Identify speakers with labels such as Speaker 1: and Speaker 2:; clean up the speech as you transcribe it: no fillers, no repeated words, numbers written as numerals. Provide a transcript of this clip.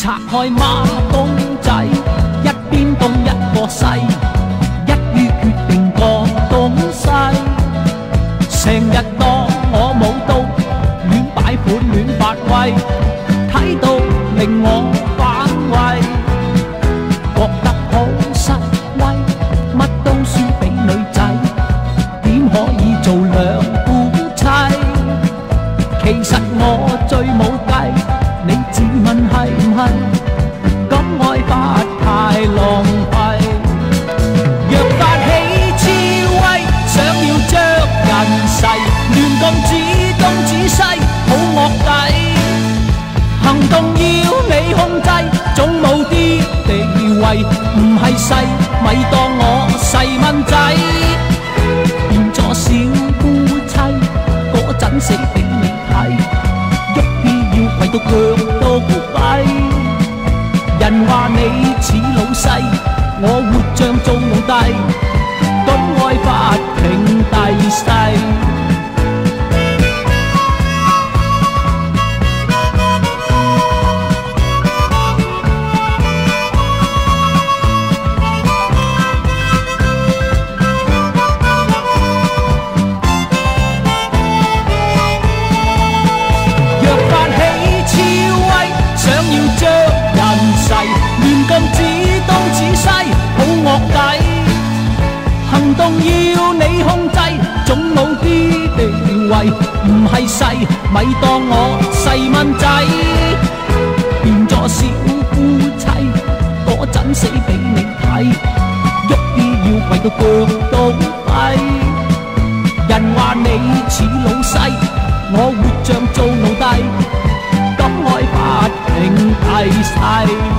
Speaker 1: 拆開孖公仔，一邊東一個西，一於決定個東西。成日當我冇到，亂擺款亂發威，睇到令我反胃，覺得好失威，乜都輸俾女仔，點可以做兩夫妻？其實我最冇計，你自問係唔係？咁愛法太浪費。若發起超威，想要將人世亂咁指東指西，好惡底。行動要你控制，總冇啲地位，唔係細咪當我細蚊仔。變咗小夫妻，嗰陣死俾你睇，喐啲要跪到腳都跛。人話你似老細，我活像做奴隸，咁愛法庭第世。行動要你控制，總冇啲地位，唔係細咪當我細蚊仔。變咗小夫妻，嗰陣死俾你睇，喐啲要跪到腳都跛。人話你似老細，我活像做奴隸，咁愛法庭第世。